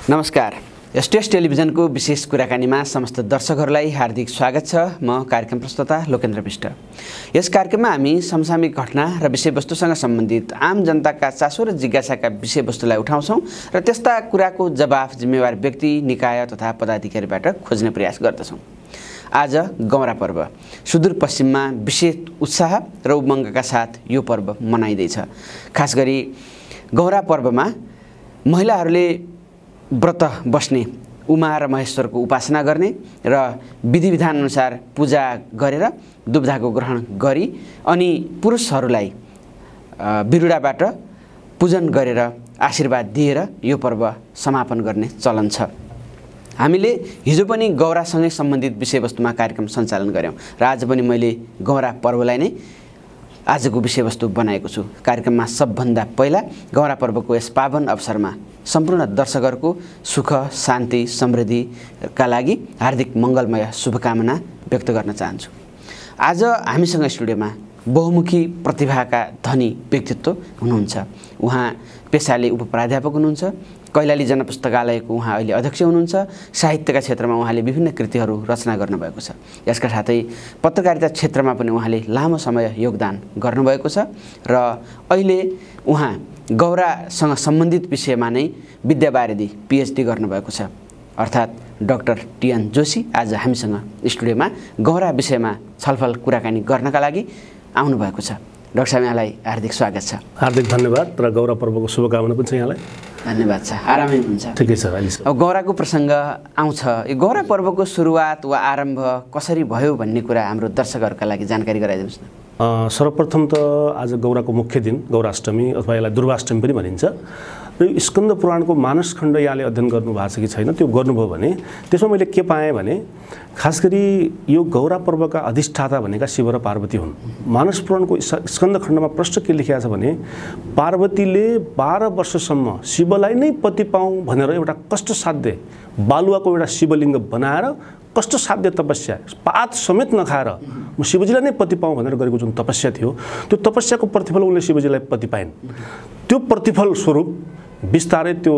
नमस्कार। एसटीएस टेलिभिजनको विशेष कुराकानीमा समस्त दर्शकहरूलाई हार्दिक स्वागत छ। म कार्यक्रम प्रस्तोता लोकेन्द्र विष्ट। यस कार्यक्रममा हामी समसामयिक घटना र विषयवस्तुसँग सम्बन्धित आम जनताका चासो र जिज्ञासाका विषयवस्तुलाई उठाउँछौँ र त्यस्ता कुराको जवाफ जिम्मेवार व्यक्ति, निकाय तथा पदाधिकारीबाट खोज्ने प्रयास गर्दछौँ। आज गौरा पर्व सुदूरपश्चिममा विशेष उत्साह र उमङ्गका साथ यो पर्व मनाइँदैछ। खास गरी गौरा पर्वमा महिलाहरूले व्रत बस्ने, उमा र महेश्वरको उपासना गर्ने र विधि विधान अनुसार पूजा गरेर दुब्धाको ग्रहण गरी अनि पुरुषहरूलाई बिरुडाबाट पूजन गरेर आशीर्वाद दिएर यो पर्व समापन गर्ने चलन छ। हामीले हिजो पनि गौरासँगै सम्बन्धित विषयवस्तुमा कार्यक्रम सञ्चालन गऱ्यौँ र आज पनि मैले गौरा पर्वलाई नै आजको विषयवस्तु बनाएको छु। कार्यक्रममा सबभन्दा पहिला गौरा पर्वको यस पावन अवसरमा सम्पूर्ण दर्शकहरूको सुख, शान्ति, समृद्धिका लागि हार्दिक मङ्गलमय शुभकामना व्यक्त गर्न चाहन्छु। आज हामीसँग स्टुडियोमा बहुमुखी प्रतिभाका धनी व्यक्तित्व हुनुहुन्छ। उहाँ पेसाले उपप्राध्यापक हुनुहुन्छ, कैलाली जनपुस्तकालयको उहाँ अहिले अध्यक्ष हुनुहुन्छ। साहित्यका क्षेत्रमा उहाँले विभिन्न कृतिहरू रचना गर्नुभएको छ। यसका साथै पत्रकारिता क्षेत्रमा पनि उहाँले लामो समय योगदान गर्नुभएको छ र अहिले उहाँ गौरासँग सम्बन्धित विषयमा नै विद्यावारिधि PhD गर्नुभएको छ। अर्थात् डाक्टर TN जोशी आज हामीसँग स्टुडियोमा गौरा विषयमा छलफल कुराकानी गर्नका लागि आउनुभएको छ। डाक्टर साहब, यहाँलाई हार्दिक स्वागत छ। हार्दिक धन्यवाद र गौरा पर्वको शुभकामना पनि छ यहाँलाई। धन्यवाद छ। आरामै हुन्छ? ठिकै छ अहिले। अब गौराको प्रसङ्ग आउँछ। यो गौरा पर्वको सुरुवात वा आरम्भ कसरी भयो भन्ने कुरा हाम्रो दर्शकहरूका लागि जानकारी गराइदिनुहोस् न। सर्वप्रथम त आज गौराको मुख्य दिन गौराष्टमी अथवा यसलाई दुर्वाष्टमी पनि भनिन्छ र स्कन्द पुराणको मानसखण्ड यहाँले अध्ययन गर्नुभएको छ कि छैन, त्यो गर्नुभयो भने त्यसमा मैले के पाएँ भने खास गरी यो गौरा पर्वका अधिष्ठाता भनेका शिव र पार्वती हुन्। मानस पुराणको स्कन्द खण्डमा प्रष्ट के लेखिएको छ भने पार्वतीले 12 वर्षसम्म शिवलाई नै पति पाऊँ भनेर एउटा कष्टसाध्य बालुवाको एउटा शिवलिङ्ग बनाएर कष्टसाध्य तपस्या, पात समेत नखाएर म शिवजीलाई नै पति पाऊँ भनेर गरेको जुन तपस्या थियो, त्यो तपस्याको प्रतिफल उनले शिवजीलाई पति पाइन्। त्यो प्रतिफल स्वरूप बिस्तारै त्यो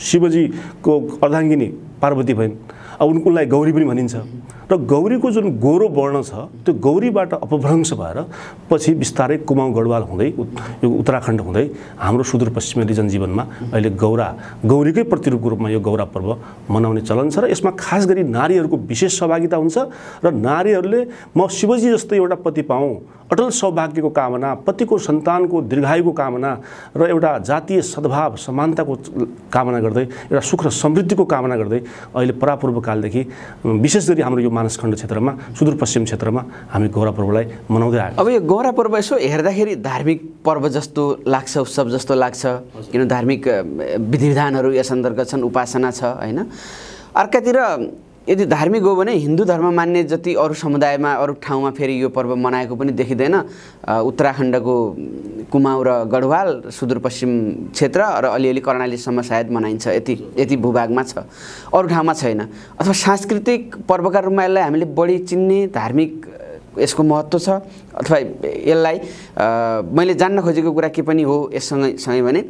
शिवजीको अर्धाङ्गिनी पार्वती भइन्। अब उनलाई गौरी पनि भनिन्छ र गौरीको जुन गोरो वर्ण छ त्यो गौरीबाट अपभ्रंश भएर पछि बिस्तारै कुमाऊँ गढवाल हुँदै यो उत्तराखण्ड हुँदै हाम्रो सुदूरपश्चिमेली जनजीवनमा अहिले गौरीकै प्रतिरूपको रूपमा यो गौरा पर्व मनाउने चलन छ र यसमा खास गरी नारीहरूको विशेष सहभागिता हुन्छ र नारीहरूले म शिवजी जस्तै एउटा पति पाऊँ, अटल सौभाग्यको कामना, पतिको सन्तानको दीर्घायुको कामना र एउटा जातीय सद्भाव समानताको कामना गर्दै, एउटा सुख र समृद्धिको कामना गर्दै अहिले परापूर्वकालदेखि विशेष गरी हाम्रो यो मानसखण्ड क्षेत्रमा, सुदूरपश्चिम क्षेत्रमा हामी गौरा पर्वलाई मनाउँदै आएको। अब यो गौरा पर्व यसो हेर्दाखेरि धार्मिक पर्व जस्तो लाग्छ, उत्सव जस्तो लाग्छ, किन धार्मिक विधिविधानहरू यस अन्तर्गत छन्, उपासना छ होइन। अर्कातिर यदि धार्मिक हो भने हिन्दू धर्म मान्ने जति अरू समुदायमा, अरू ठाउँमा फेरि यो पर्व मनाएको पनि देखिँदैन। उत्तराखण्डको कुमाऊँ र गढवाल, सुदूरपश्चिम क्षेत्र र अलिअलि कर्णालीसम्म सायद मनाइन्छ, यति भूभागमा छ, अरू ठाउँमा छैन। अथवा सांस्कृतिक पर्वका रूपमा यसलाई हामीले बढी चिन्ने, धार्मिक यसको महत्त्व छ अथवा यसलाई मैले जान्न खोजेको कुरा के पनि हो यससँगै भने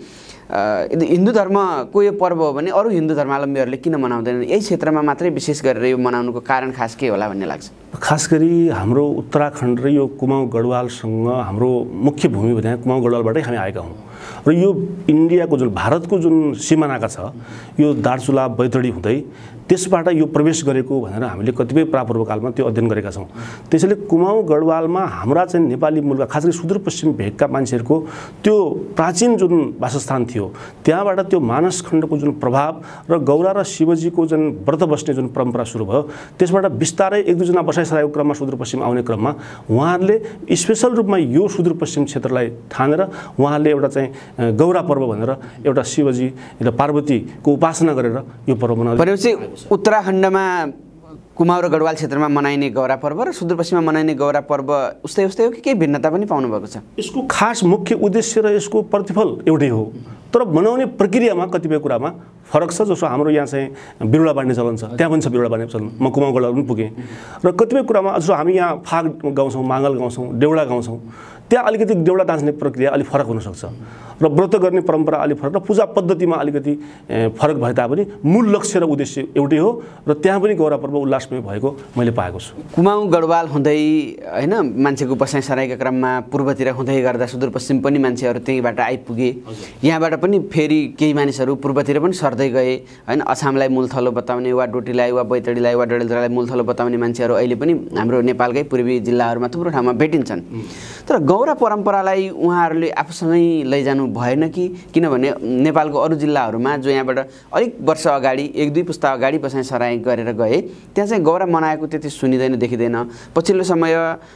हिन्दू धर्मको यो पर्व हो भने अरू हिन्दू धर्मावलम्बीहरूले किन मनाउँदैनन्? यही क्षेत्रमा मात्रै विशेष गरेर यो मनाउनुको कारण खास के होला भन्ने लाग्छ? खास गरी हाम्रो उत्तराखण्ड र यो कुमाऊँ गढवालसँग हाम्रो मुख्य भूमि भने कुमाऊँ गढवालबाटै हामी आएका हौँ र यो इन्डियाको जुन भारतको जुन सिमानाका छ यो दार्चुला बैतडी हुँदै त्यसबाट यो प्रवेश गरेको भनेर हामीले कतिपय प्रापूर्वकालमा त्यो अध्ययन गरेका छौँ। त्यसैले कुमाऊँ गढवालमा हाम्रा चाहिँ नेपाली मूलका खास गरी सुदूरपश्चिम भेगका मान्छेहरूको त्यो प्राचीन जुन वासस्थान थियो त्यहाँबाट त्यो मानसखण्डको जुन प्रभाव र गौरा र शिवजीको जुन व्रत बस्ने जुन परम्परा सुरु भयो त्यसबाट बिस्तारै एक दुईजना बसाइसराएको क्रममा सुदूरपश्चिम आउने क्रममा उहाँहरूले स्पेसल रूपमा यो सुदूरपश्चिम क्षेत्रलाई ठानेर उहाँहरूले एउटा चाहिँ गौरा पर्व भनेर एउटा शिवजी र पार्वतीको उपासना गरेर यो पर्व मनाउँदै। उत्तराखण्डमा कुमाऊँ र गढवाल क्षेत्रमा मनाइने गौरा पर्व र सुदूरपश्चिममा मनाइने गौरा पर्व उस्तै हो कि केही भिन्नता पनि पाउनु भएको छ? यसको खास मुख्य उद्देश्य र यसको प्रतिफल एउटै हो, तर मनाउने प्रक्रियामा कतिपय कुरामा फरक छ। जस्तो हाम्रो यहाँ चाहिँ बिरुवा बाँड्ने चलन छ, त्यहाँ पनि छ बिरुवा बाँड्ने चलन। म कुमाउँ गढवाल पनि पुगेँ र कतिपय कुरामा जस्तो हामी यहाँ फाग गाउँछौँ, माङ्गल गाउँछौँ, देउडा गाउँछौँ, त्यहाँ अलिकति देउडा दाँच्ने प्रक्रिया अलिक फरक हुनसक्छ र व्रत गर्ने परम्परा अलिक फरक र पूजा पद्धतिमा अलिकति फरक भए तापनि मूल लक्ष्य र उद्देश्य एउटै हो र त्यहाँ पनि गौरा पर्व उल्लासमय भएको मैले पाएको छु। कुमाउँ गढवाल हुँदै होइन मान्छेको बसाइँ सराइका क्रममा पूर्वतिर हुँदै गर्दा सुदूरपश्चिम पनि मान्छेहरू त्यहीँबाट आइपुगे। यहाँबाट पनि फेरि केही मानिसहरू पूर्वतिर पनि सर्दै गए होइन। अछामलाई मूलथलो बताउने वा डोटीलाई वा बैतडीलाई वा डडेलधुरालाई मूलथलो बताउने मान्छेहरू अहिले पनि हाम्रो नेपालकै पूर्वी जिल्लाहरूमा थुप्रो ठाउँमा भेटिन्छन्। तर गौरा परम्परालाई उहाँहरूले आफूसँगै लैजानु भएन कि? किनभने नेपालको अरू जिल्लाहरूमा जो यहाँबाट अलिक वर्ष अगाडि 1-2 पुस्ता अगाडि बसाइँ सराइ गरेर गए त्यहाँ चाहिँ गौरा मनाएको त्यति सुनिँदैन, देखिँदैन। पछिल्लो समय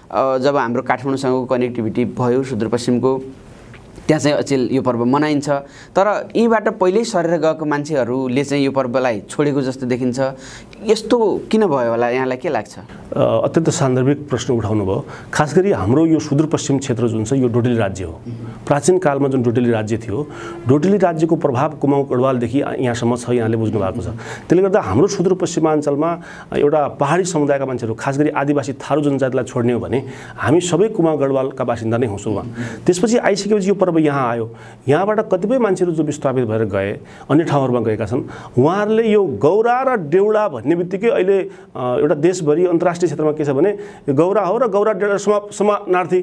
जब हाम्रो काठमाडौँसँगको कनेक्टिभिटी भयो सुदूरपश्चिमको, त्यहाँ चाहिँ अचेल यो पर्व मनाइन्छ। तर यहीँबाट पहिल्यै सरेर गएको मान्छेहरूले चाहिँ यो पर्वलाई छोडेको जस्तो देखिन्छ। यस्तो किन भयो होला, यहाँलाई के लाग्छ? अत्यन्त सान्दर्भिक प्रश्न उठाउनु भयो। खास गरी हाम्रो यो सुदूरपश्चिम क्षेत्र जुन छ यो डोटेली राज्य हो। प्राचीन कालमा जुन डोटेली राज्य थियो, डोटेली राज्यको प्रभाव कुमाउँ गढवालदेखि यहाँसम्म छ, यहाँले बुझ्नु भएको छ। त्यसले गर्दा हाम्रो सुदूरपश्चिमाञ्चलमा एउटा पहाडी समुदायका मान्छेहरू, खास गरी आदिवासी थारू जनजातिलाई छोड्ने हो भने हामी सबै कुमाउँ गढवालका बासिन्दा नै हौँ सुरुमा। त्यसपछि आइसकेपछि यो पर्व यहाँ आयो। यहाँबाट कतिपय मान्छेहरू जो विस्थापित भएर गए, अन्य ठाउँहरूमा गएका छन्, उहाँहरूले यो गौरा र देउडा भन्ने बित्तिकै अहिले एउटा देशभरि अन्तर्राष्ट्रिय क्षेत्रमा के छ भने गौरा हो र गौरा देउडा समानार्थी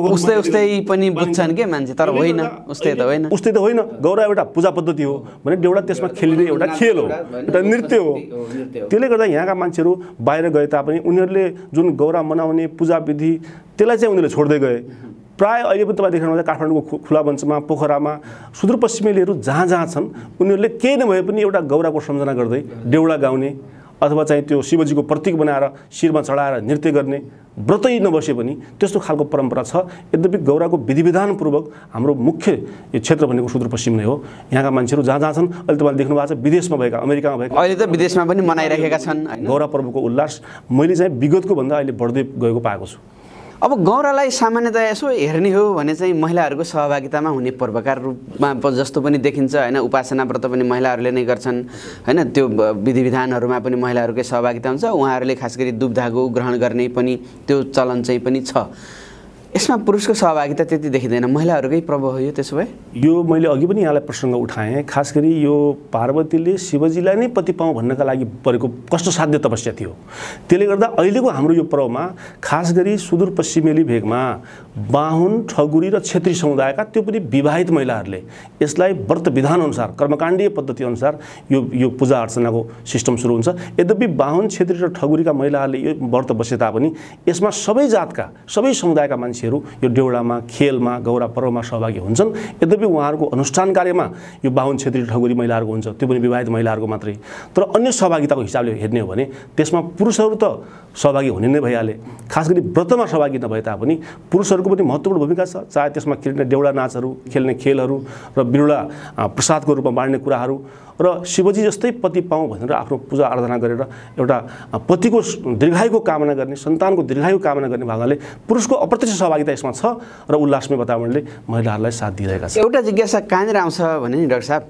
उस्तै पनि बुझ्छन् के मान्छे। तर होइन, उस्तै त होइन। गौरा एउटा पूजा पद्धति हो भने देउडा त्यसमा खेलिने एउटा खेल हो, एउटा नृत्य हो। त्यसले गर्दा यहाँका मान्छेहरू बाहिर गए तापनि उनीहरूले जुन गौरा मनाउने पूजा विधि त्यसलाई चाहिँ उनीहरूले छोड्दै गए। प्राय अहिले पनि तपाईँ देख्नुहुन्छ काठमाडौँको खुला मञ्चमा, पोखरामा सुदूरपश्चिमेलीहरू जहाँ जहाँ छन् उनीहरूले केही नभए पनि एउटा गौराको सम्झना गर्दै देउडा गाउने अथवा चाहिँ त्यो शिवजीको प्रतीक बनाएर शिरमा चढाएर नृत्य गर्ने, व्रतै नबसे पनि त्यस्तो खालको परम्परा छ। यद्यपि गौराको विधिविधानपूर्वक हाम्रो मुख्य क्षेत्र भनेको सुदूरपश्चिम नै हो। यहाँका मान्छेहरू जहाँ जहाँ छन् अहिले तपाईँले देख्नु भएको छ विदेशमा भएका, अमेरिकामा भएका, अहिले त विदेशमा पनि मनाइरहेका छन्। गौरा पर्वको उल्लास मैले चाहिँ विगतको भन्दा अहिले बढ्दै गएको पाएको छु। अब गौरालाई सामान्यतया यसो हेर्ने हो भने चाहिँ महिलाहरूको सहभागितामा हुने पर्वका रूपमा जस्तो पनि देखिन्छ होइन। उपासना व्रत पनि महिलाहरूले नै गर्छन् होइन। त्यो विधिविधानहरूमा पनि महिलाहरूकै सहभागिता हुन्छ। उहाँहरूले खास गरी दुब्धागो ग्रहण गर्ने पनि त्यो चलन चाहिँ पनि छ। यसमा पुरुषको सहभागिता त्यति देखिँदैन, महिलाहरूकै पर्व हो यो। त्यसो भए यो मैले अघि पनि यहाँलाई प्रसङ्ग उठाएँ। खास गरी यो पार्वतीले शिवजीलाई नै पति पाउँ भन्नका लागि परेको कष्टसाध्य तपस्या थियो। त्यसले गर्दा अहिलेको हाम्रो यो पर्वमा खास गरी सुदूरपश्चिमेली भेगमा बाहुन, ठगुरी र क्षेत्री समुदायका त्यो पनि विवाहित महिलाहरूले यसलाई व्रत विधानअनुसार, कर्मकाण्डीय पद्धतिअनुसार यो पूजा अर्चनाको सिस्टम सुरु हुन्छ। यद्यपि बाहुन, क्षेत्री र ठगुरीका महिलाहरूले यो व्रत बसे तापनि यसमा सबै जातका, सबै समुदायका मान्छेहरू यो देउडामा, खेलमा, गौरा पर्वमा सहभागी हुन्छन्। यद्यपि उहाँहरूको अनुष्ठान कार्यमा यो बाहुन, क्षेत्री, ठगुरी महिलाहरूको हुन्छ, त्यो पनि विवाहित महिलाहरूको मात्रै। तर अन्य सहभागिताको हिसाबले हेर्ने हो भने त्यसमा पुरुषहरू त सहभागी हुने नै भइहाले। खास गरी व्रतमा सहभागी नभए तापनि पुरुषहरूको पनि महत्त्वपूर्ण भूमिका छ। चाहे त्यसमा खेल्ने देउडा नाचहरू, खेल्ने खेलहरू र बिरुवा प्रसादको रूपमा बाँड्ने कुराहरू र शिवजी जस्तै पति पाउँ भनेर आफ्नो पूजा आराधना गरेर एउटा पतिको दीर्घायुको कामना गर्ने, सन्तानको दीर्घायु कामना गर्ने भागले पुरुषको अप्रत्यक्ष सहभागिता यसमा छ र उल्लासमय वातावरणले महिलाहरूलाई साथ दिइरहेका छन्। एउटा जिज्ञासा कहाँनिर आउँछ भने नि डाक्टर साहब,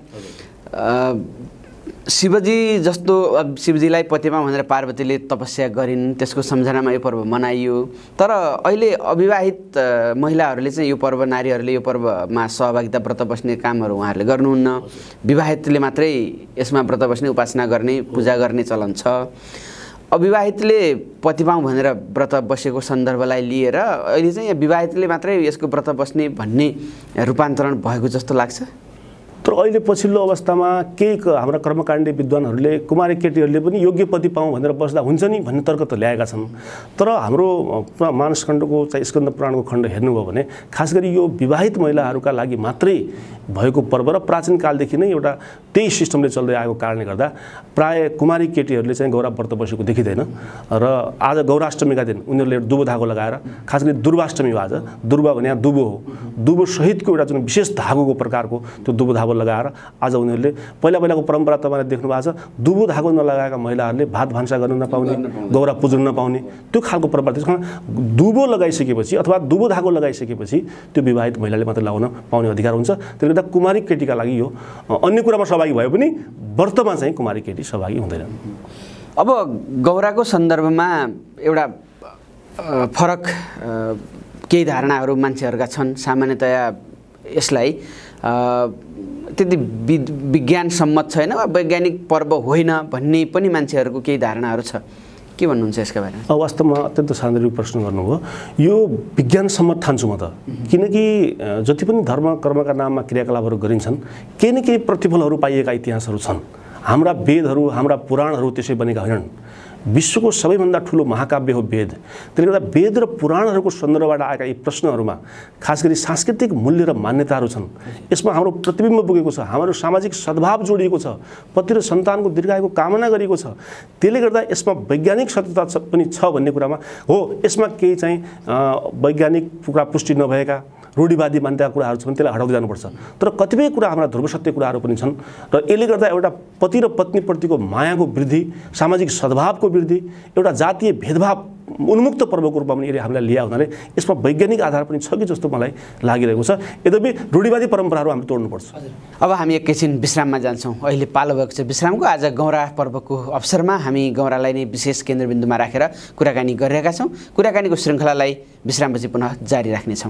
शिवजी जस्तो अब शिवजीलाई पति पाउँ भनेर पार्वतीले तपस्या गरिन्, त्यसको सम्झनामा यो पर्व मनाइयो। तर अहिले अविवाहित महिलाहरूले चाहिँ यो पर्व, नारीहरूले यो पर्वमा सहभागिता व्रत बस्ने कामहरू उहाँहरूले गर्नुहुन्न। विवाहितले मात्रै यसमा व्रत बस्ने, उपासना गर्ने, पूजा गर्ने चलन छ। अविवाहितले पति पाउँ भनेर व्रत बसेको सन्दर्भलाई लिएर अहिले चाहिँ विवाहितले मात्रै यसको व्रत बस्ने भन्ने रूपान्तरण भएको जस्तो लाग्छ। तर अहिले पछिल्लो अवस्थामा केही हाम्रा कर्मकाण्डी विद्वानहरूले कुमारी केटीहरूले पनि योग्य पति पाउँ भनेर बस्दा हुन्छ नि भन्ने तर्क त ल्याएका छन्। तर हाम्रो मानसखण्डको चाहिँ स्कन्द पुराणको खण्ड हेर्नुभयो भने खास गरी यो विवाहित महिलाहरूका लागि मात्रै भएको पर्व र प्राचीन कालदेखि नै एउटा त्यही सिस्टमले चल्दै आएको कारणले गर्दा प्राय कुमारी केटीहरूले चाहिँ गौरा व्रत बसेको देखिँदैन। र आज गौराष्टमीका दिन उनीहरूले दुबो धागो लगाएर, खास गरी दुर्वाष्टमी हो आज, दुर्वा भने दुबो हो, दुबो सहितको एउटा जुन विशेष धागोको प्रकारको त्यो दुबो धागो धागो लगाएर आज उनीहरूले पहिलाको परम्परा तपाईँले देख्नु भएको छ, दुबो धागो नलगाएका महिलाहरूले भात भान्सा गर्न नपाउने, गौरा पुज्न नपाउने, त्यो खालको परम्परा। त्यस कारण दुबो लगाइसकेपछि अथवा दुबो धागो लगाइसकेपछि त्यो विवाहित महिलाले मात्र लगाउन पाउने अधिकार हुन्छ। त्यसले गर्दा कुमारी केटीका लागि यो अन्य कुरामा सहभागी भए पनि व्रतमा चाहिँ कुमारी केटी सहभागी हुँदैन। अब गौराको सन्दर्भमा एउटा फरक केही धारणाहरू मान्छेहरूका छन्। सामान्यतया यसलाई त्यति विज्ञान सम्मत छैन वा वैज्ञानिक पर्व होइन भन्ने पनि मान्छेहरूको केही धारणाहरू छ। के भन्नुहुन्छ यसका बारेमा? वास्तवमा अत्यन्त सान्दर्भिक प्रश्न गर्नुभयो। यो विज्ञान सम्मत ठान्छु म त, किनकि जति पनि धर्म कर्मका नाममा क्रियाकलापहरू गरिन्छन् केही न केही प्रतिफलहरू पाइएका इतिहासहरू छन्। हाम्रा वेदहरू हाम्रा पुराणहरू त्यसै बनेका होइनन्। विश्वको सबैभन्दा ठुलो महाकाव्य हो वेद। त्यसले गर्दा वेद र पुराणहरूको सन्दर्भबाट आएका यी प्रश्नहरूमा खास गरी सांस्कृतिक मूल्य र मान्यताहरू छन्। यसमा हाम्रो प्रतिबिम्ब पुगेको छ, हाम्रो सामाजिक सद्भाव जोडिएको छ, पति र सन्तानको दीर्घायुको कामना गरिएको छ। त्यसले गर्दा यसमा वैज्ञानिक सत्यता पनि छ भन्ने कुरामा हो। यसमा केही चाहिँ वैज्ञानिक कुरा पुष्टि नभएका रूढिवादी मान्यताका कुराहरू छन्, त्यसलाई हटाउँदै जानुपर्छ। तर कतिपय कुरा हाम्रा ध्रुव सत्य कुराहरू पनि छन् र यसले गर्दा एउटा पति र पत्नीप्रतिको मायाको वृद्धि, सामाजिक सद्भावको वृद्धि, एउटा जातीय भेदभाव उन्मुक्त पर्वको रूपमा पनि हामीलाई लिया हुनाले यसमा वैज्ञानिक आधार पनि छ कि जस्तो मलाई लागिरहेको छ। यद्यपि रूढिवादी परम्पराहरू हामीले तोड्नुपर्छ। अब हामी एकैछिन विश्राममा जान्छौँ। अहिले पालो भएको छ विश्रामको। आज गौरा पर्वको अवसरमा हामी गौरालाई नै विशेष केन्द्रबिन्दुमा राखेर कुराकानी गरिरहेका छौँ। कुराकानीको श्रृङ्खलालाई विश्रामपछि पुनः जारी राख्नेछौँ।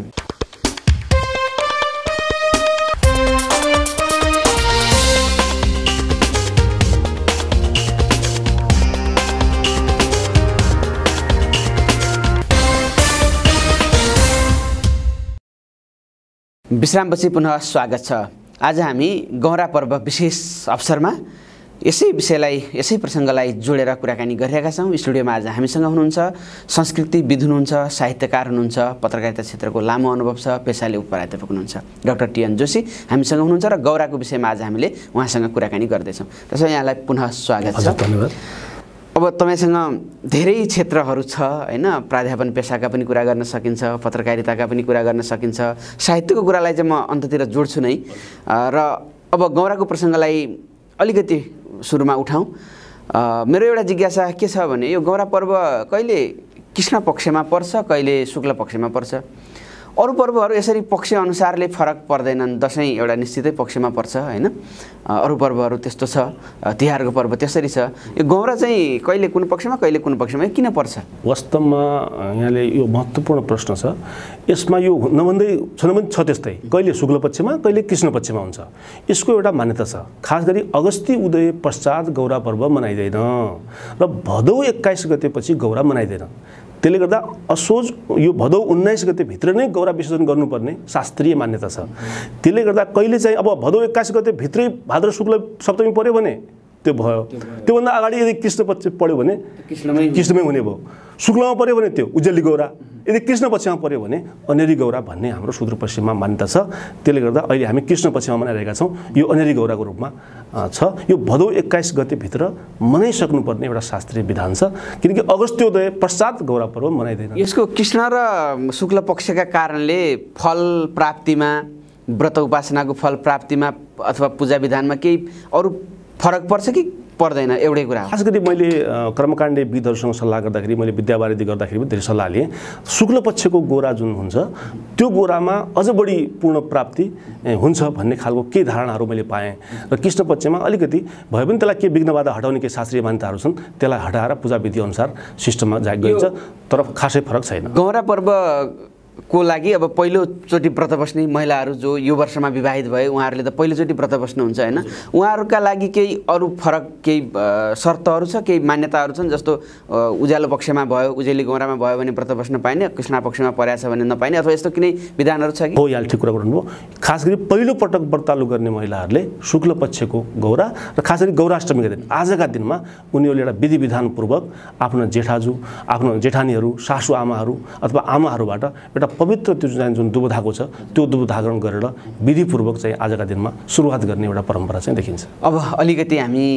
विश्रामपछि पुनः स्वागत छ। आज हामी गौरा पर्व विशेष अवसरमा यसै विषयलाई, यसै प्रसङ्गलाई जोडेर कुराकानी गरिरहेका छौँ। स्टुडियोमा आज हामीसँग हुनुहुन्छ संस्कृतिविद हुनुहुन्छ, साहित्यकार हुनुहुन्छ, पत्रकारिता क्षेत्रको लामो अनुभव छ, पेसाले उपराध्यापक हुनुहुन्छ डाक्टर टी.एन. जोशी हामीसँग हुनुहुन्छ र गौराको विषयमा आज हामीले उहाँसँग कुराकानी गर्दैछौँ। त्यसैले यहाँलाई पुनः स्वागत छ। धन्यवाद। अब तपाईँसँग धेरै क्षेत्रहरू छ होइन, प्राध्यापन पेसाका पनि कुरा गर्न सकिन्छ, पत्रकारिताका पनि कुरा गर्न सकिन्छ, साहित्यको कुरालाई चाहिँ म अन्ततिर जोड्छु नै। र अब गौराको प्रसङ्गलाई अलिकति सुरुमा उठाउँ। मेरो एउटा जिज्ञासा के छ भने यो गौरा पर्व कहिले कृष्ण पक्षमा पर्छ, कहिले शुक्ल पक्षमा पर्छ? अरू पर्वहरू यसरी पक्ष अनुसारले फरक पर्दैनन्। दसैँ एउटा निश्चितै पक्षमा पर्छ होइन, अरू पर्वहरू त्यस्तो छ, तिहारको पर्व त्यसरी छ। यो गौरा चाहिँ कहिले कुन पक्षमा कहिले कुन पक्षमा किन पर्छ? वास्तवमा यहाँले यो महत्त्वपूर्ण प्रश्न छ। यसमा यो नभन्दै छ त्यस्तै, कहिले शुक्ल पक्षमा कहिले कृष्ण पक्षमा हुन्छ। यसको एउटा मान्यता छ। खास गरी अगस्ती उदय पश्चात गौरा पर्व मनाइँदैन र भदौ 21 गतेपछि गौरा मनाइँदैन। त्यसले गर्दा असोज यो भदौ 19 गतेभित्र नै गौरा विसर्जन गर्नुपर्ने शास्त्रीय मान्यता छ। त्यसले गर्दा कहिले चाहिँ अब भदौ 21 गतेभित्रै भाद्र शुक्ल सप्तमी पऱ्यो भने त्यो भयो। त्योभन्दा अगाडि यदि कृष्ण पक्ष पऱ्यो भने कृष्णमै हुने भयो। शुक्लमा पऱ्यो भने त्यो उज्जली गौरा, यदि कृष्ण पक्षमा पऱ्यो भने अनेरी गौरा भन्ने हाम्रो सुदूरपश्चिममा मान्यता छ। त्यसले गर्दा अहिले हामी कृष्ण पक्षमा मनाइरहेका छौँ। यो अनेरी गौराको रूपमा छ। यो भदौ 21 गतेभित्र मनाइसक्नुपर्ने एउटा शास्त्रीय विधान छ, किनकि अगस्त्योदय पश्चात गौरा पर्व मनाइँदैन। यसको कृष्ण र शुक्ल पक्षका कारणले फल प्राप्तिमा, व्रत उपासनाको फल प्राप्तिमा अथवा पूजा विधानमा केही अरू फरक पर्छ कि पर्दैन? एउटै कुरा हो। खास गरी मैले कर्मकाण्डे विदहरूसँग सल्लाह गर्दाखेरि, मैले विद्यावारिधि गर्दाखेरि पनि धेरै सल्लाह लिएँ। शुक्ल पक्षको गोरा जुन हुन्छ त्यो गोरामा अझ बढी पूर्ण प्राप्ति हुन्छ भन्ने खालको केही धारणाहरू मैले पाएँ। र कृष्ण पक्षमा अलिकति भए पनि त्यसलाई के विघ्न बाधा हटाउने केही शास्त्रीय मान्यताहरू छन्, त्यसलाई हटाएर पूजाविधि अनुसार सिस्टममा गइन्छ, तर खासै फरक छैन। गौरा पर्व को लागि अब पहिलोचोटि व्रत बस्ने महिलाहरू जो यो वर्षमा विवाहित भए उहाँहरूले त पहिलोचोटि व्रत बस्नुहुन्छ होइन, उहाँहरूका लागि केही अरू फरक केही शर्तहरू छ, केही मान्यताहरू छन्? जस्तो उज्यालो पक्षमा भयो, उज्याली गौरामा भयो भने व्रत बस्न पाइने, कृष्ण पक्षमा परेछ भने नपाइने, अथवा यस्तो कुनै विधानहरू छ कि? हो, यहाँ ठिक कुरा गर्नुभयो। खास गरी पहिलोपटक व्रतालु गर्ने महिलाहरूले शुक्ल पक्षको गौरा र खास गरी गौराष्टमीका दिन आजका दिनमा उनीहरूले एउटा विधि विधानपूर्वक आफ्नो जेठाजु, आफ्नो जेठानीहरू, सासु आमाहरू अथवा आमाहरूबाट एउटा पवित्र त्यो जुन दुबो धागो छ त्यो दुबो धारण गरेर विधिपूर्वक चाहिँ आजका दिनमा सुरुवात गर्ने एउटा परम्परा चाहिँ देखिन्छ। अब अलिकति हामी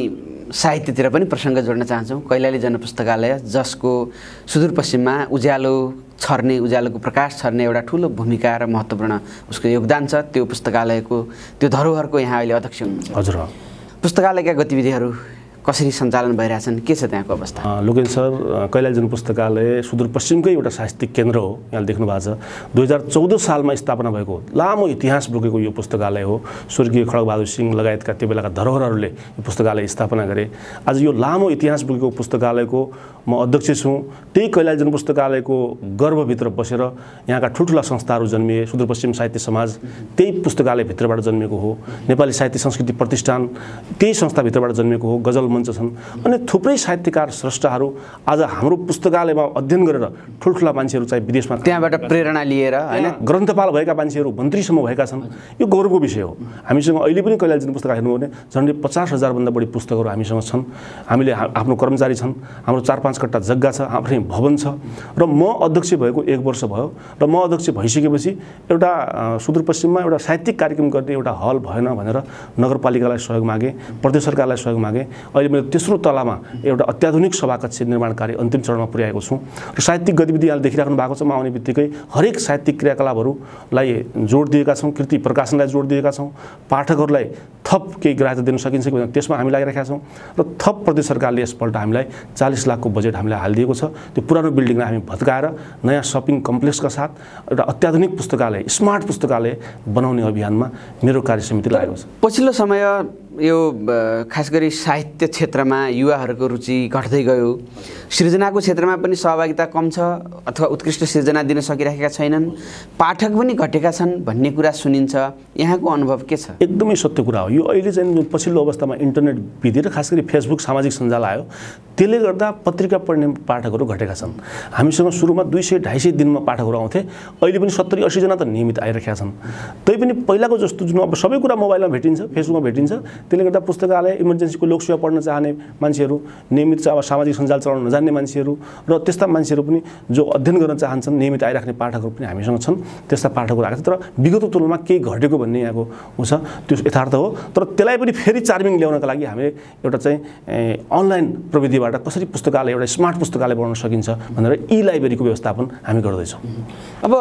साहित्यतिर पनि प्रसङ्ग जोड्न चाहन्छौँ। कैलाली जनपुस्तकालय जसको सुदूरपश्चिममा उज्यालो छर्ने, उज्यालोको प्रकाश छर्ने एउटा ठुलो भूमिका र महत्त्वपूर्ण उसको योगदान छ। त्यो पुस्तकालयको त्यो धरोहरको यहाँ अहिले अध्यक्ष हुनुहुन्छ। हजुर। पुस्तकालयका गतिविधिहरू कसरी सञ्चालन भइरहेछन्, के छ त्यहाँको अवस्था? लोकेन सर, कैलाली जनपुस्तकालय सुदूरपश्चिमकै एउटा साहित्यिक केन्द्र हो। यहाँ देख्नु भएको छ 2014 सालमा स्थापना भएको लामो इतिहास बोकेको यो पुस्तकालय हो। स्वर्गीय खड्गबहादुर सिंह लगायतका त्यो बेलाका धरोहरहरूले यो पुस्तकालय स्थापना गरे। आज यो लामो इतिहास बोकेको पुस्तकालयको म अध्यक्ष छु। त्यही कैलाली जनपुस्तकालयको गर्भभित्र बसेर यहाँका ठुल्ठुला संस्थाहरू जन्मिए। सुदूरपश्चिम साहित्य समाज त्यही पुस्तकालयभित्रबाट जन्मिएको हो। नेपाली साहित्य संस्कृति प्रतिष्ठान त्यही संस्थाभित्रबाट जन्मिएको हो। गजल मञ्च छन् अनि थुप्रै साहित्यकार स्रष्टाहरू आज हाम्रो पुस्तकालयमा अध्ययन गरेर ठुल्ठुला मान्छेहरू चाहिँ विदेशमा त्यहाँबाट प्रेरणा लिएर हैन ग्रन्थपाल भएका मान्छेहरू मन्त्रीसम्म भएका छन्। यो गौरवको विषय हो। हामीसँग अहिले पनि कैलाली जनपुस्तकालय हेर्नु भने झन्डै 50,000 भन्दा बढी पुस्तकहरू हामीसँग छन्। हामीले आफ्नो कर्मचारी छन्। हाम्रो 4-5 कट्टा जग्गा छ, आफ्नै भवन छ र म अध्यक्ष भएको 1 वर्ष भयो र म अध्यक्ष भइसकेपछि एउटा सुदूरपश्चिममा एउटा साहित्यिक कार्यक्रम गर्ने एउटा हल भएन भनेर नगरपालिकालाई सहयोग मागे, प्रदेश सरकारलाई सहयोग मागे। अहिले मैले तेस्रो तलामा एउटा अत्याधुनिक सभाकक्ष निर्माण कार्य अन्तिम चरणमा पुर्याएको छु र साहित्यिक गतिविधि यहाँ देखिराख्नु भएको छ। म आउने बित्तिकै हरेक साहित्यिक क्रियाकलापहरूलाई जोड दिएका छौँ, कृति प्रकाशनलाई जोड दिएका छौँ, पाठकहरूलाई थप केही ग्राह्यता दिन सकिन्छ कि भनेर त्यसमा हामी लागिरहेका छौँ र थप प्रदेश सरकारले यसपल्ट हामीलाई 40 लाखको बजेट हामीलाई हालिदिएको छ। त्यो पुरानो बिल्डिङलाई हामी भत्काएर नयाँ सपिङ कम्प्लेक्सका साथ एउटा अत्याधुनिक पुस्तकालय, स्मार्ट पुस्तकालय बनाउने अभियानमा मेरो कार्य समिति लागेको छ। पछिल्लो समय यो खास गरी साहित्य क्षेत्रमा युवाहरूको रुचि घट्दै गयो। सृजनाको क्षेत्रमा पनि सहभागिता कम छ अथवा उत्कृष्ट सृजना दिन सकिरहेका छैनन्। पाठक पनि घटेका छन् भन्ने कुरा सुनिन्छ। यहाँको अनुभव के छ? एकदमै सत्य कुरा हो। यो अहिले चाहिँ पछिल्लो अवस्थामा इन्टरनेट विधि र खास गरी फेसबुक सामाजिक सञ्जाल आयो, त्यसले गर्दा पत्रिका पढ्ने पाठकहरू घटेका छन्। हामीसँग सुरुमा 200-250 दिनमा पाठकहरू आउँथे। अहिले पनि 70-80 जना त नियमित आइरहेका छन्। तैपनि पहिलाको जस्तो जुन अब सबै कुरा मोबाइलमा भेटिन्छ, फेसबुकमा भेटिन्छ, त्यसले गर्दा पुस्तकालय इमर्जेन्सीको लोकसेवा पढ्न चाहने मान्छेहरू, नियमित अब सामाजिक सञ्जाल चलाउन नजान्ने मान्छेहरू र त्यस्ता मान्छेहरू पनि जो अध्ययन गर्न चाहन्छन्, नियमित आइराख्ने पाठकहरू पनि हामीसँग छन्। त्यस्ता पाठकहरू आएको छ। तर विगतको तुलनामा केही घटेको भन्ने यहाँको छ, त्यो यथार्थ हो। तर त्यसलाई पनि फेरि चार्मिङ ल्याउनका लागि हामीले एउटा चाहिँ अनलाइन प्रविधिबाट कसरी पुस्तकालय एउटा स्मार्ट पुस्तकालय बनाउन सकिन्छ भनेर ई-लाइब्रेरीको व्यवस्थापन हामी गर्दैछौँ। अब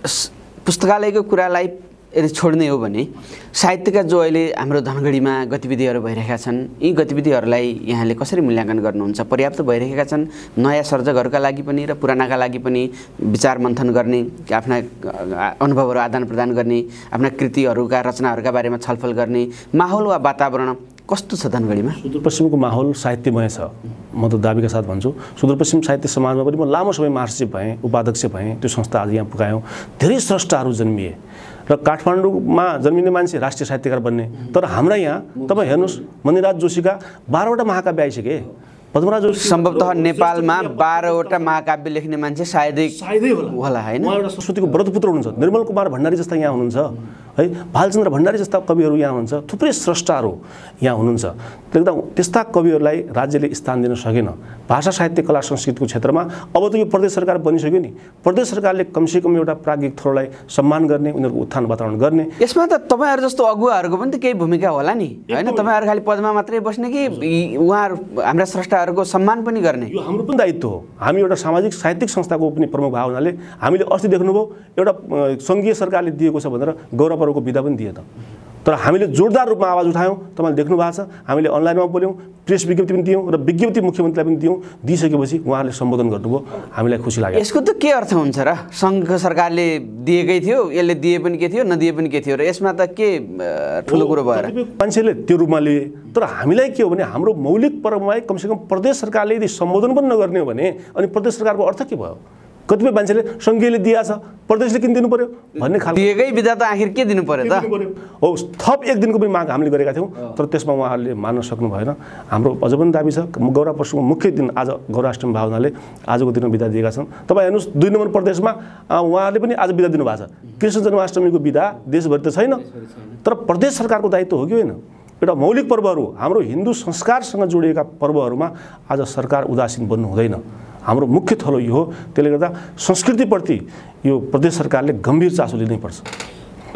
पुस्तकालयको कुरालाई यदि छोड्ने हो भने साहित्यका जो अहिले हाम्रो धनगढीमा गतिविधिहरू भइरहेका छन्, यी गतिविधिहरूलाई यहाँले कसरी मूल्याङ्कन गर्नुहुन्छ? पर्याप्त भइरहेका छन् नयाँ सर्जकहरूका लागि पनि र पुरानाका लागि पनि विचार मन्थन गर्ने, आफ्ना अनुभवहरू आदान प्रदान गर्ने, आफ्ना कृतिहरूका रचनाहरूका बारेमा छलफल गर्ने माहौल वा वातावरण कस्तो छ धनगढीमा? सुदूरपश्चिमको माहौल साहित्यमय छ। म त दाबीका साथ भन्छु। सुदूरपश्चिम साहित्य समाजमा पनि म लामो समय महासचिव भएँ, उपाध्यक्ष भएँ। त्यो संस्था आज यहाँ पुगायौँ। धेरै स्रष्टाहरू जन्मिए र काठमाडौँमा जन्मिने मान्छे राष्ट्रिय साहित्यकार बन्ने। तर हाम्रा यहाँ तपाईँ हेर्नुहोस्, मणिराज जोशीका 12वटा महाकाव्य आइसके। पद्मराज जोशी सम्भवतः नेपालमा 12वटा महाकाव्य लेख्ने मान्छे सायदै होला हैन? उहाँ एउटा सरस्वतीको व्रतपुत्र हुनुहुन्छ। निर्मल कुमार भण्डारी जस्ता यहाँ हुनुहुन्छ है, भालचन्द्र भण्डारी जस्ता कविहरू यहाँ हुनुहुन्छ, थुप्रै स्रष्टाहरू यहाँ हुनुहुन्छ। त्यस्ता कविहरूलाई राज्यले स्थान दिन सकेन। भाषा साहित्य कला संस्कृतिको क्षेत्रमा अब त यो प्रदेश सरकार बनिसक्यो नि। प्रदेश सरकारले कमसेकम एउटा प्राज्ञिक थोरलाई सम्मान गर्ने, उनीहरूको उत्थान वातावरण गर्ने। यसमा त तपाईँहरू जस्तो अगुवाहरूको पनि त केही भूमिका होला नि हैन? तपाईँहरू खालि पदमा मात्रै बस्ने कि उहाँहरू हाम्रा स्रष्टाहरूको सम्मान पनि गर्ने? यो हाम्रो पनि दायित्व हो। हामी एउटा सामाजिक साहित्यिक संस्थाको पनि प्रमुख भाव हुनाले हामीले अस्ति देख्नुभयो एउटा सङ्घीय सरकारले दिएको छ भनेर गौरव को विधा पनि दिए त। तर हामीले जोरदार रूपमा आवाज उठायौँ। तपाईँले देख्नु भएको छ, हामीले अनलाइनमा बोल्यौँ, प्रेस विज्ञप्ति पनि दियौँ र विज्ञप्ति मुख्यमन्त्रीलाई पनि दियौँ। दिइसकेपछि उहाँहरूले सम्बोधन गर्नुभयो, हामीलाई खुसी लाग्यो। यसको त के अर्थ हुन्छ र? सङ्घ सरकारले दिएकै थियो, यसले दिए पनि के थियो, नदिए पनि के थियो र यसमा त के ठुलो कुरो भएर मान्छेले त्यो रूपमा लिए। तर हामीलाई के हो भने हाम्रो मौलिक परम्परालाई कमसेकम प्रदेश सरकारले यदि सम्बोधन पनि नगर्ने हो भने अनि प्रदेश सरकारको अर्थ के भयो? कतिपय मान्छेले सङ्घीयले दिएछ, प्रदेशले किन दिनु पर्यो भन्ने खालको दिएकै विधा त आखिर के दिनु पर्यो त? हो, थप 1 दिनको पनि माग हामीले गरेका थियौँ। तर त्यसमा उहाँहरूले मान्न सक्नु भएन। हाम्रो अझ पनि दाबी छ, गौरा पशुको मुख्य दिन आज गौराष्टमी भावनाले आजको दिनमा बिदा दिएका छन्। तपाईँ हेर्नुहोस् 2 नम्बर प्रदेशमा उहाँहरूले पनि आज बिदा दिनुभएको छ। कृष्ण जन्माष्टमीको बिदा देशभरि त छैन। तर प्रदेश सरकारको दायित्व हो कि होइन? एउटा मौलिक पर्वहरू, हाम्रो हिन्दू संस्कारसँग जोडिएका पर्वहरूमा आज सरकार उदासीन बन्नु हुँदैन। हाम्रो मुख्य थलो यो हो। त्यसले गर्दा संस्कृतिप्रति यो प्रदेश सरकारले गम्भीर चासो लिनैपर्छ।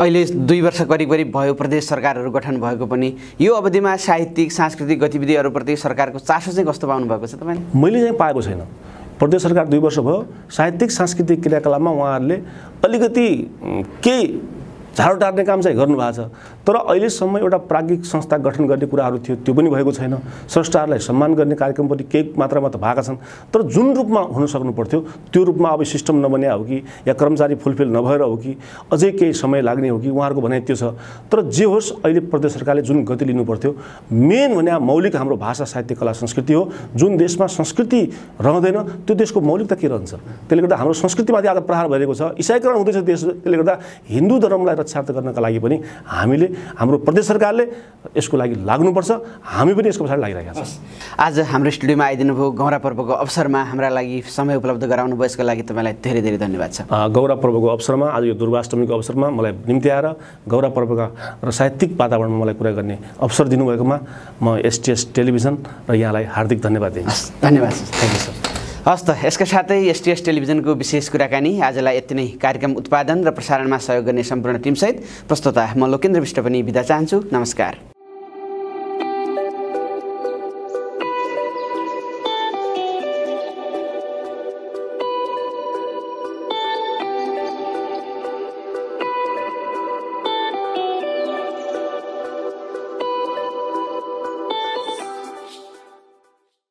अहिले 2 वर्ष करिब भयो प्रदेश सरकारहरू गठन भएको पनि, यो अवधिमा साहित्यिक सांस्कृतिक गतिविधिहरूप्रति सरकारको चासो चाहिँ कस्तो पाउनु भएको छ तपाईँले? मैले चाहिँ पाएको छैन। प्रदेश सरकार 2 वर्ष भयो, साहित्यिक सांस्कृतिक क्रियाकलापमा उहाँहरूले अलिकति केही झाडो टार्ने काम चाहिँ गर्नुभएको छ, तर अहिलेसम्म एउटा प्राज्ञिक संस्था गठन गर्ने कुराहरू थियो त्यो पनि भएको छैन। स्रष्टाहरूलाई सम्मान गर्ने कार्यक्रम पनि केही मात्रामा त भएका छन्, तर जुन रूपमा हुन सक्नु पर्थ्यो त्यो रूपमा अब सिस्टम नबने हो कि या कर्मचारी फुलफिल नभएर हो कि अझै केही समय लाग्ने हो कि उहाँहरूको भनाइ त्यो छ। तर जे होस् अहिले प्रदेश सरकारले जुन गति लिनु पर्थ्यो, मेन भने मौलिक हाम्रो भाषा साहित्य कला संस्कृति हो। जुन देशमा संस्कृति रहँदैन त्यो देशको मौलिकता के रहन्छ? त्यसले गर्दा हाम्रो संस्कृतिमाथि आज प्रहार भएको छ, इसाईकरण हुँदैछ देश। त्यसले गर्दा हिन्दू धर्मलाई रक्षार्थ गर्नका लागि पनि हाम्रो प्रदेश सरकारले यसको लागि लाग्नुपर्छ। हामी पनि यसको पछाडि लागिरहेका छौँ। आज हाम्रो स्टुडियोमा आइदिनु भयो, गौरा पर्वको अवसरमा हाम्रा लागि समय उपलब्ध गराउनु भयो, यसको लागि तपाईँलाई धेरै धेरै धन्यवाद छ। गौरा पर्वको अवसरमा, आज यो दुर्गाष्टमीको अवसरमा मलाई निम्ति आएर गौरा पर्वका र साहित्यिक वातावरणमा मलाई कुरा गर्ने अवसर दिनुभएकोमा म एसटिएस टेलिभिजन र यहाँलाई हार्दिक धन्यवाद दिन्छु। धन्यवाद, थ्याङ्क यू सर। हस् त, यसका साथै एसटिएस टेलिभिजनको विशेष कुराकानी आजलाई यति नै। कार्यक्रम उत्पादन र प्रसारणमा सहयोग गर्ने सम्पूर्ण टिमसहित प्रस्तोता म लोकेन्द्र विष्ट पनि बिदा चाहन्छु। नमस्कार।